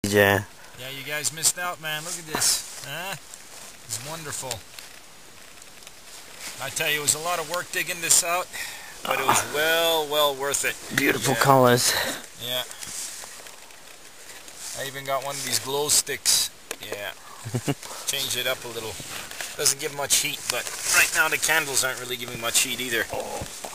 Yeah. Yeah, you guys missed out, man. Look at this. Huh? It's wonderful. I tell you, it was a lot of work digging this out, but it was well worth it. Beautiful colors. Yeah. I even got one of these glow sticks. Yeah. Change it up a little. Doesn't give much heat, but right now the candles aren't really giving much heat either.